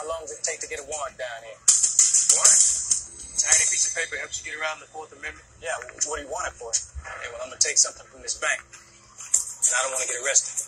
How long does it take to get a warrant down here? Warrant? Tiny piece of paper helps you get around the Fourth Amendment. Yeah, what do you want it for? Hey, well, I'm going to take something from this bank, and I don't want to get arrested.